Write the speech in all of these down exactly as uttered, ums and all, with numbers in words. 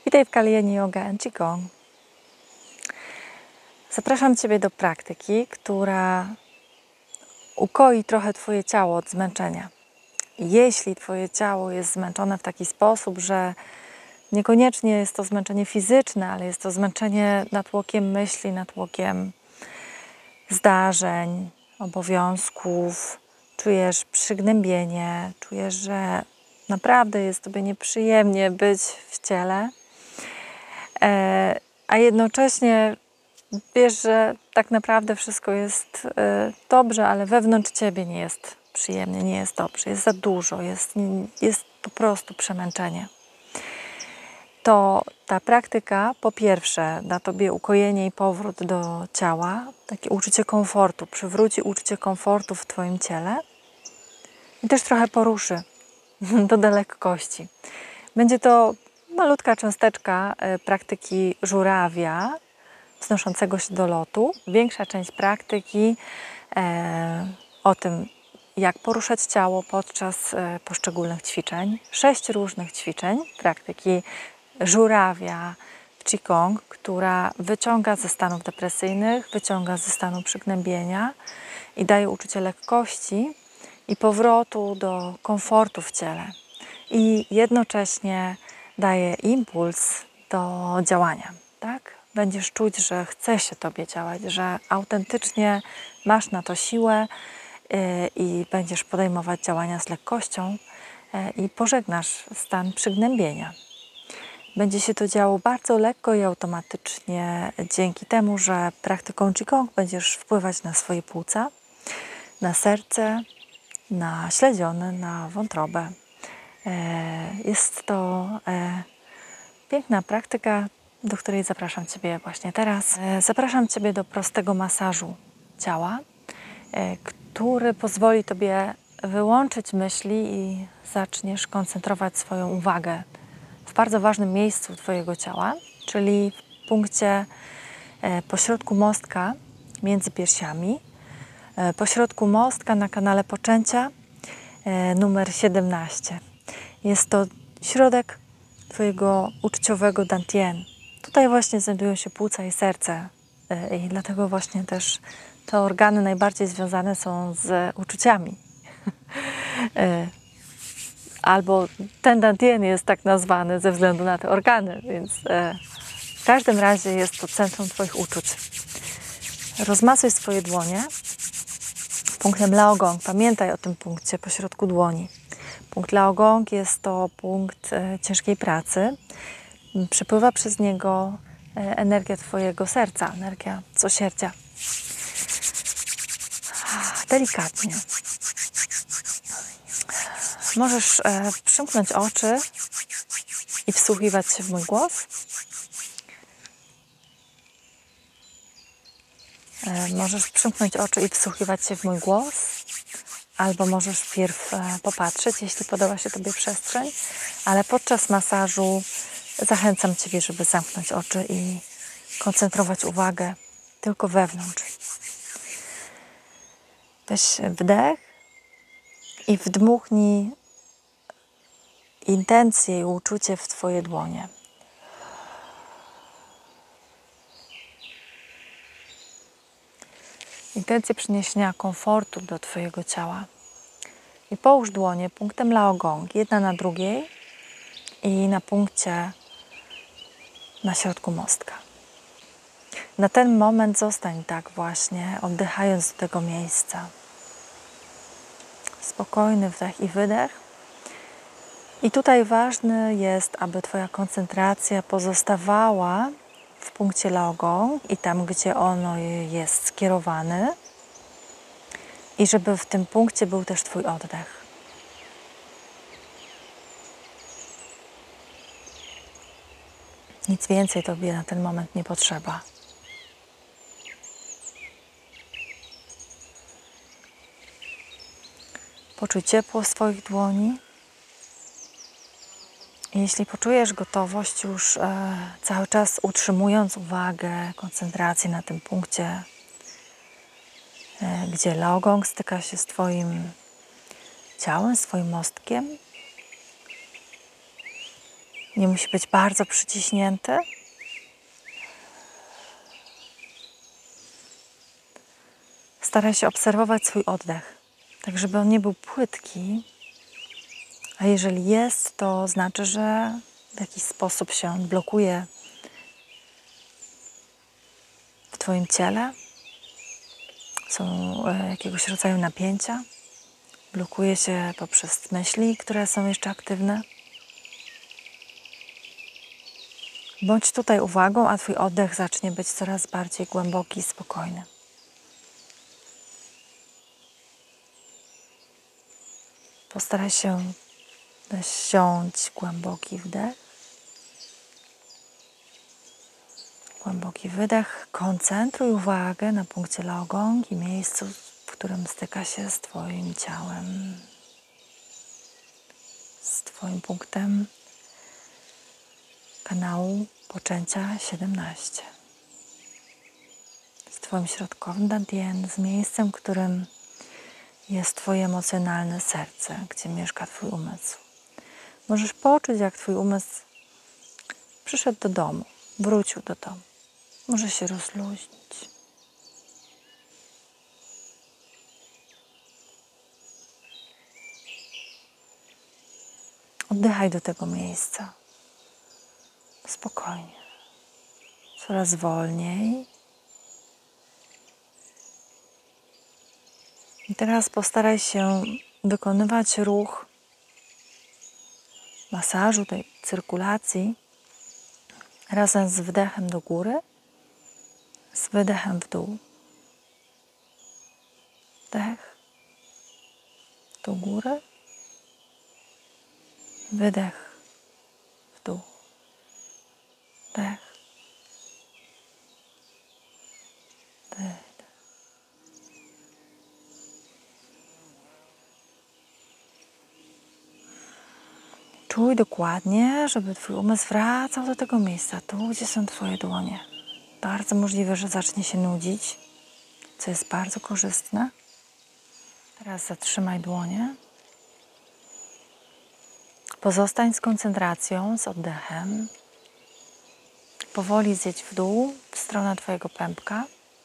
Witaj w Kalijani Yoga and Qigong. Zapraszam Ciebie do praktyki, która ukoi trochę Twoje ciało od zmęczenia. Jeśli Twoje ciało jest zmęczone w taki sposób, że niekoniecznie jest to zmęczenie fizyczne, ale jest to zmęczenie natłokiem myśli, natłokiem zdarzeń, obowiązków, czujesz przygnębienie, czujesz, że naprawdę jest Tobie nieprzyjemnie być w ciele, a jednocześnie wiesz, że tak naprawdę wszystko jest dobrze, ale wewnątrz Ciebie nie jest przyjemnie, nie jest dobrze, jest za dużo, jest, jest po prostu przemęczenie. To ta praktyka po pierwsze da Tobie ukojenie i powrót do ciała, takie uczucie komfortu, przywróci uczucie komfortu w Twoim ciele i też trochę poruszy, doda lekkości. Będzie to malutka cząsteczka praktyki żurawia wznoszącego się do lotu. Większa część praktyki e, o tym, jak poruszać ciało podczas e, poszczególnych ćwiczeń. Sześć różnych ćwiczeń praktyki żurawia w Qigong, która wyciąga ze stanów depresyjnych, wyciąga ze stanu przygnębienia i daje uczucie lekkości i powrotu do komfortu w ciele. I jednocześnie daje impuls do działania, tak? Będziesz czuć, że chce się Tobie działać, że autentycznie masz na to siłę yy, i będziesz podejmować działania z lekkością yy, i pożegnasz stan przygnębienia. Będzie się to działo bardzo lekko i automatycznie dzięki temu, że praktyką Qigong będziesz wpływać na swoje płuca, na serce, na śledziony, na wątrobę. Yy, jest to yy, piękna praktyka, do której zapraszam Ciebie właśnie teraz. Zapraszam Ciebie do prostego masażu ciała, który pozwoli Tobie wyłączyć myśli i zaczniesz koncentrować swoją uwagę w bardzo ważnym miejscu Twojego ciała, czyli w punkcie pośrodku mostka między piersiami, pośrodku mostka na kanale poczęcia numer siedemnaście. Jest to środek Twojego uczuciowego dantien. Tutaj właśnie znajdują się płuca i serce i dlatego właśnie też te organy najbardziej związane są z uczuciami. Albo ten dantien jest tak nazwany ze względu na te organy, więc w każdym razie jest to centrum Twoich uczuć. Rozmasuj swoje dłonie punktem Laogong. Pamiętaj o tym punkcie pośrodku dłoni. Punkt Laogong jest to punkt e, ciężkiej pracy. Przepływa przez niego e, energia Twojego serca, energia cosierdzia. Delikatnie. Możesz e, przymknąć oczy i wsłuchiwać się w mój głos. E, możesz przymknąć oczy i wsłuchiwać się w mój głos. Albo możesz wpierw popatrzeć, jeśli podoba się Tobie przestrzeń, ale podczas masażu zachęcam Ciebie, żeby zamknąć oczy i koncentrować uwagę tylko wewnątrz. Weź wdech i wdmuchnij intencje i uczucie w Twoje dłonie. Intencje przyniesienia komfortu do Twojego ciała. I połóż dłonie punktem Laogong, jedna na drugiej i na punkcie na środku mostka. Na ten moment zostań tak właśnie, oddychając do tego miejsca. Spokojny wdech i wydech. I tutaj ważne jest, aby Twoja koncentracja pozostawała w punkcie Laogong i tam, gdzie ono jest skierowane. I żeby w tym punkcie był też Twój oddech. Nic więcej Tobie na ten moment nie potrzeba. Poczuj ciepło swoich dłoni. I jeśli poczujesz gotowość już e, cały czas utrzymując uwagę, koncentrację na tym punkcie, e, gdzie Laogong styka się z Twoim ciałem, z Twoim mostkiem, Nie musi być bardzo przyciśnięty. Staraj się obserwować swój oddech, tak żeby on nie był płytki, a jeżeli jest, to znaczy, że w jakiś sposób się on blokuje w Twoim ciele. Są jakiegoś rodzaju napięcia. Blokuje się poprzez myśli, które są jeszcze aktywne. Bądź tutaj uwagą, a Twój oddech zacznie być coraz bardziej głęboki i spokojny. Postaraj się wziąć głęboki wdech, głęboki wydech. Koncentruj uwagę na punkcie Laogongi, miejscu, w którym styka się z Twoim ciałem, z Twoim punktem kanału poczęcia siedemnaście. Z Twoim środkowym dantien, z miejscem, w którym jest Twoje emocjonalne serce, gdzie mieszka Twój umysł. Możesz poczuć, jak Twój umysł przyszedł do domu, wrócił do domu. Może się rozluźnić. Oddychaj do tego miejsca. Spokojnie. Coraz wolniej. I teraz postaraj się wykonywać ruch masażu, tej cyrkulacji razem z wdechem do góry, z wydechem w dół. Wdech do góry, wydech w dół. Wdech, wydech. Czuj dokładnie, żeby Twój umysł wracał do tego miejsca, tu gdzie są Twoje dłonie. Bardzo możliwe, że zacznie się nudzić, co jest bardzo korzystne. Teraz zatrzymaj dłonie. Pozostań z koncentracją, z oddechem. Powoli zjedź w dół, w stronę Twojego pępka.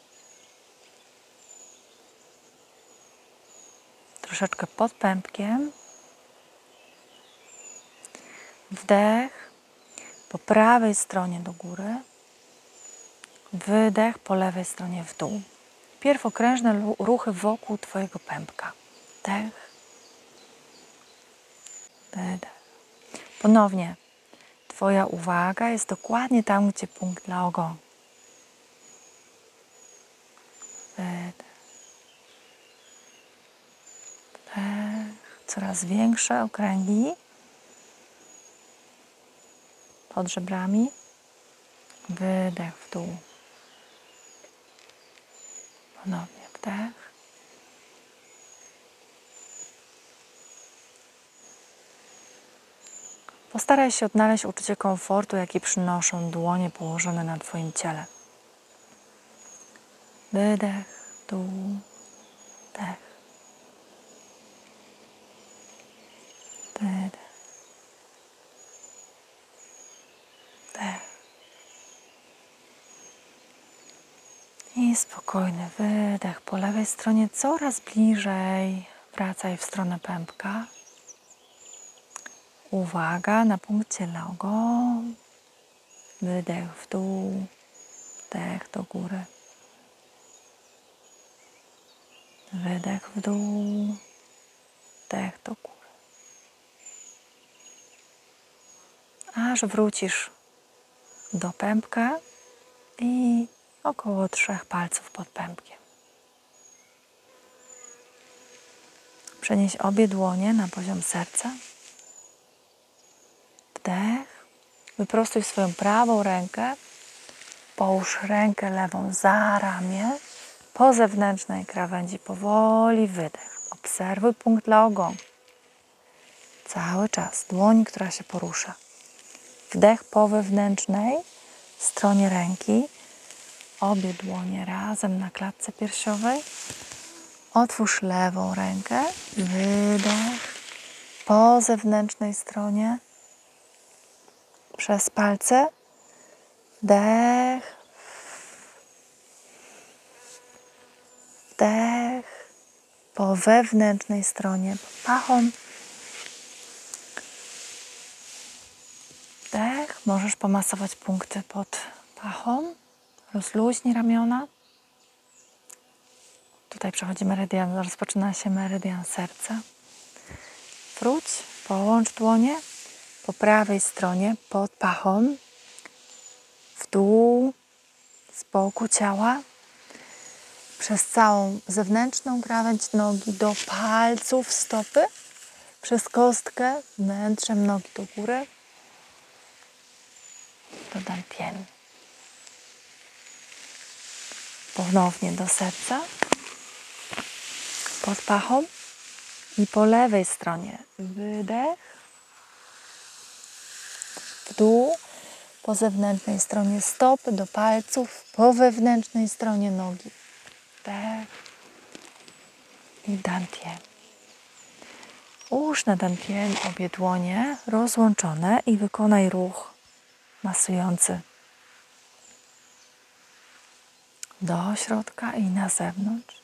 Troszeczkę pod pępkiem. Wdech po prawej stronie do góry. Wydech po lewej stronie w dół. Pierw okrężne ruchy wokół Twojego pępka. Wdech. Wydech. Ponownie. Twoja uwaga jest dokładnie tam, gdzie punkt Laogong. Wydech. Wdech. Coraz większe okręgi pod żebrami. Wydech w dół. Ponownie wdech. Postaraj się odnaleźć uczucie komfortu, jaki przynoszą dłonie położone na Twoim ciele. Wydech, dół, wdech. Wydech. Wdech. I spokojny wydech po lewej stronie, coraz bliżej. Wracaj w stronę pępka. Uwaga na punkcie Laogong. Wydech w dół, wdech do góry. Wydech w dół, wdech do góry. Aż wrócisz do pępka i około trzech palców pod pępkiem. Przenieś obie dłonie na poziom serca. Wdech. Wyprostuj swoją prawą rękę. Połóż rękę lewą za ramię. Po zewnętrznej krawędzi powoli wydech. Obserwuj punkt Laogong. Cały czas. Dłoń, która się porusza. Wdech po wewnętrznej stronie ręki. Obie dłonie razem na klatce piersiowej. Otwórz lewą rękę. Wydech. Po zewnętrznej stronie. przez palce. Wdech. Wdech. Po wewnętrznej stronie, pod pachą. Wdech. Możesz pomasować punkty pod pachą. Rozluźnij ramiona. Tutaj przechodzi meridian, rozpoczyna się meridian serca. Wróć, połącz dłonie po prawej stronie pod pachą, w dół, z boku ciała, przez całą zewnętrzną krawędź nogi do palców stopy, przez kostkę, wnętrzem nogi do góry, do dantian. Ponownie do serca, pod pachą i po lewej stronie wydech, w dół, po zewnętrznej stronie stopy do palców, po wewnętrznej stronie nogi. Wdech i dantian. Ułóż na dantian obie dłonie rozłączone i wykonaj ruch masujący do środka i na zewnątrz.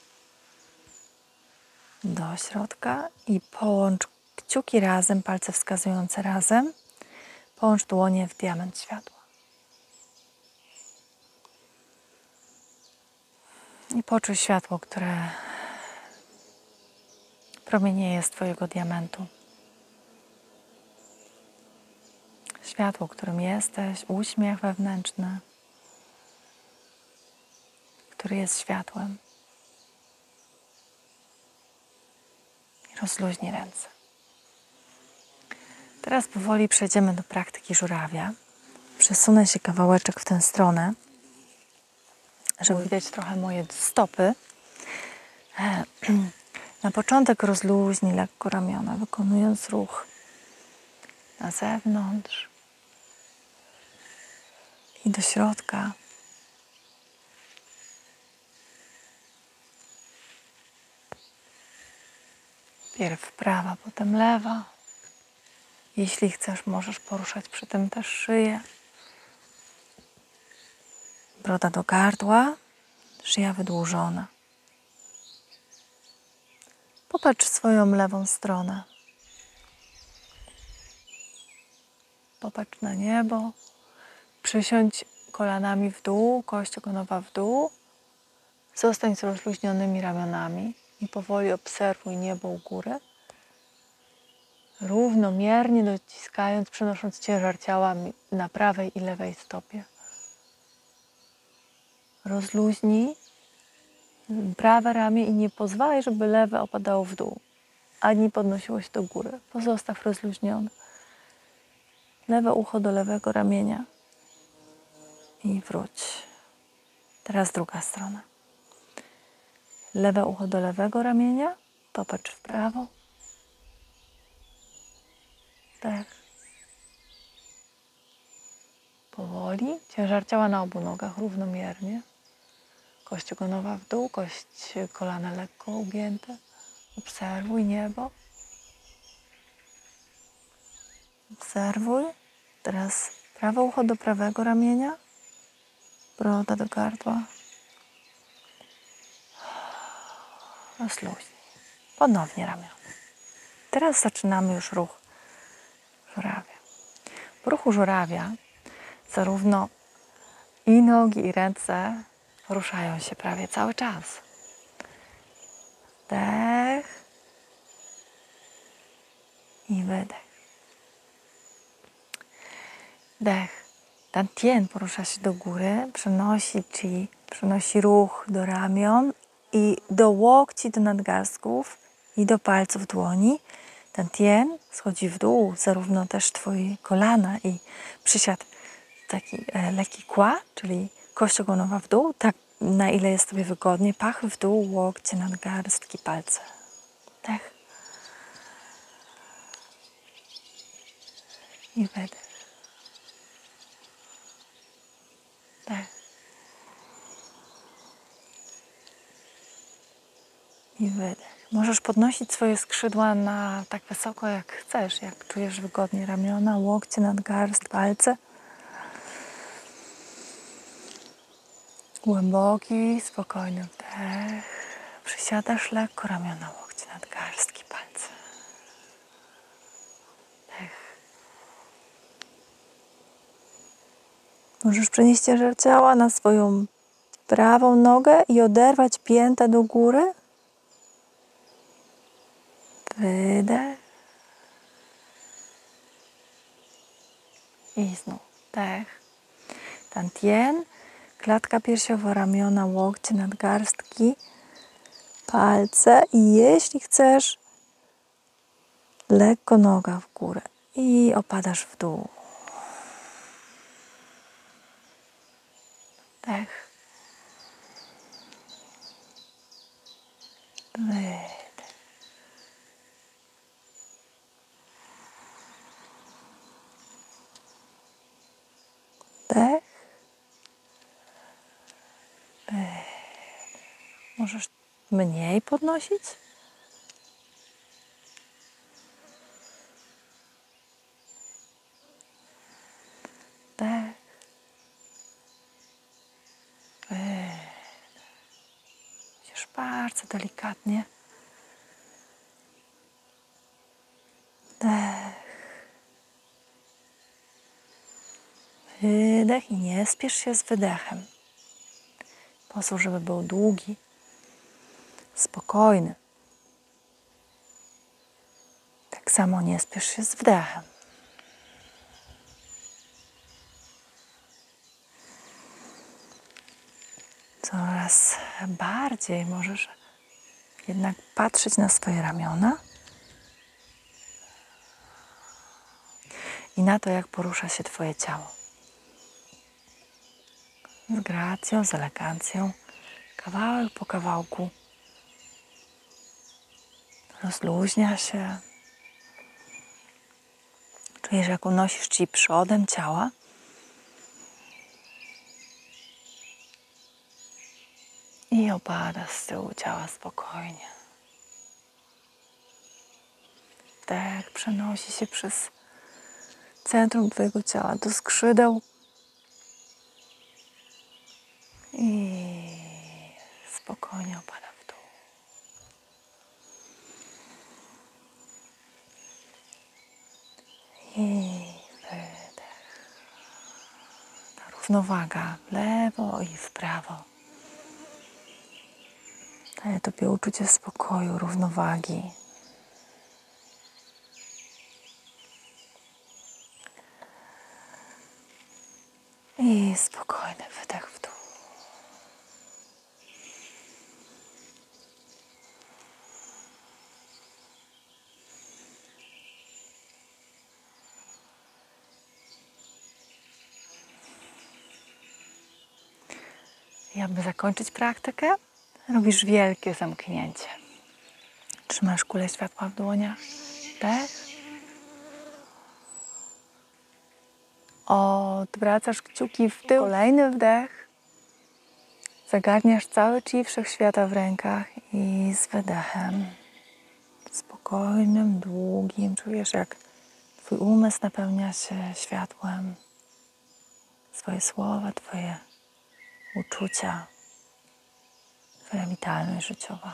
Do środka i połącz kciuki razem, palce wskazujące razem. Połącz dłonie w diament światła. I poczuj światło, które promienieje z Twojego diamentu. Światło, którym jesteś, uśmiech wewnętrzny, który jest światłem. I rozluźnij ręce. Teraz powoli przejdziemy do praktyki żurawia. Przesunę się kawałeczek w tę stronę, żeby widać trochę moje stopy. Na początek rozluźnij lekko ramiona, wykonując ruch na zewnątrz i do środka. Pierw prawa, potem lewa. Jeśli chcesz, możesz poruszać przy tym też szyję. Broda do gardła, szyja wydłużona. Popatrz swoją lewą stronę. Popatrz na niebo. Przysiądź kolanami w dół, kość ogonowa w dół. Zostań z rozluźnionymi ramionami i powoli obserwuj niebo u góry. Równomiernie dociskając, przenosząc ciężar ciała na prawej i lewej stopie. Rozluźnij prawe ramię i nie pozwalaj, żeby lewe opadało w dół, ani podnosiło się do góry. Pozostaw rozluźnione. Lewe ucho do lewego ramienia i wróć. Teraz druga strona. Lewe ucho do lewego ramienia, popatrz w prawo. Tak. Powoli, ciężar ciała na obu nogach równomiernie. Kość ogonowa w dół, kość kolana lekko ugięte. Obserwuj niebo. Obserwuj. Teraz prawe ucho do prawego ramienia. Broda do gardła. Rozluźnij. Ponownie ramiona. Teraz zaczynamy już ruch żurawia. W ruchu żurawia zarówno i nogi, i ręce ruszają się prawie cały czas. Wdech i wydech. Wdech. Dantian porusza się do góry, przenosi chi, przenosi ruch do ramion i do łokci, do nadgarstków i do palców dłoni. Dantian schodzi w dół, zarówno też Twoje kolana i przysiad taki e, lekki kła, czyli kość ogonowa w dół, tak na ile jest Tobie wygodnie. Pachy w dół, łokcie, nadgarstki, palce. Wdech. I wydech. Wdech. I wydech. Możesz podnosić swoje skrzydła na tak wysoko, jak chcesz, jak czujesz wygodnie. Ramiona, łokcie, nadgarst, palce. Głęboki, spokojny wdech. Przysiadasz lekko, ramiona, łokcie, nadgarstki, palce. Wdech. Możesz przenieść ciężar ciała na swoją prawą nogę i oderwać piętę do góry. Wydech. I znów wdech. Tantien. Klatka piersiowa, ramiona, łokcie, nadgarstki, palce. I jeśli chcesz, lekko noga w górę. I opadasz w dół. Wdech. Wydech. Wdech. Wydech. Możesz mniej podnosić. Wdech. Wydech. Musisz bardzo delikatnie. Wdech. Wydech i nie spiesz się z wydechem. Pozwól, żeby był długi, spokojny. Tak samo nie spiesz się z wdechem. Coraz bardziej możesz jednak patrzeć na swoje ramiona i na to, jak porusza się Twoje ciało. Z gracją, z elegancją, kawałek po kawałku. Rozluźnia się. Czujesz, jak unosisz Ci przodem ciała. I opada z tyłu ciała spokojnie. Wdech przenosi się przez centrum Twojego ciała do skrzydeł. I spokojnie opada w dół. I wydech. Ta równowaga w lewo i w prawo daje Tobie uczucie spokoju, równowagi. I spokojny wydech w dół. I aby zakończyć praktykę, robisz wielkie zamknięcie. Trzymasz kulę światła w dłoniach. Wdech. Odwracasz kciuki w tył. Kolejny wdech. Zagarniasz cały chi wszechświata w rękach i z wydechem, spokojnym, długim, czujesz, jak Twój umysł napełnia się światłem. Swoje słowa, Twoje uczucia, Twoja witalność życiowa.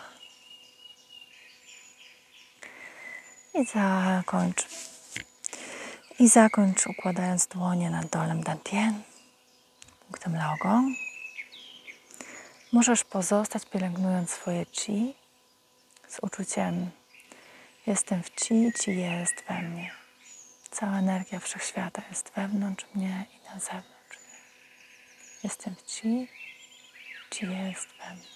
I zakończ. I zakończ układając dłonie nad dolem Dantien, punktem Laogong. Możesz pozostać pielęgnując swoje chi z uczuciem jestem w chi, chi jest we mnie. Cała energia wszechświata jest wewnątrz mnie i na zewnątrz mnie. Jestem w chi, chi jest we mnie.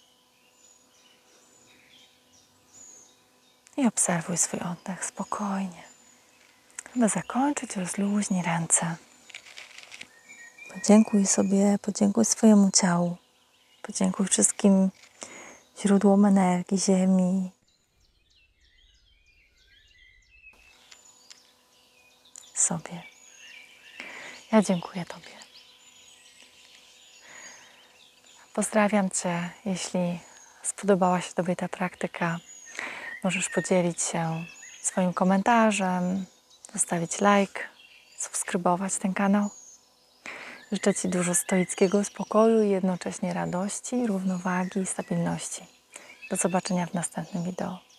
I obserwuj swój oddech spokojnie. Aby zakończyć, rozluźnij ręce. Podziękuj sobie, podziękuj swojemu ciału. Podziękuj wszystkim źródłom energii, ziemi. Sobie. Ja dziękuję Tobie. Pozdrawiam Cię, jeśli spodobała się Tobie ta praktyka. Możesz podzielić się swoim komentarzem, zostawić like, subskrybować ten kanał. Życzę Ci dużo stoickiego spokoju i jednocześnie radości, równowagi i stabilności. Do zobaczenia w następnym wideo.